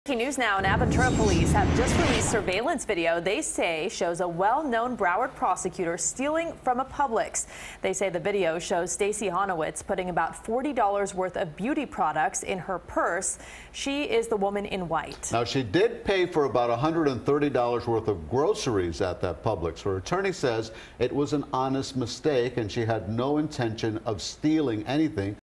Breaking news now, and Aventura police have just released surveillance video they say shows a well-known Broward prosecutor stealing from a Publix. They say the video shows Stacey Honowitz putting about $40 worth of beauty products in her purse. She is the woman in white. Now, she did pay for about $130 worth of groceries at that Publix. Her attorney says it was an honest mistake and she had no intention of stealing anything.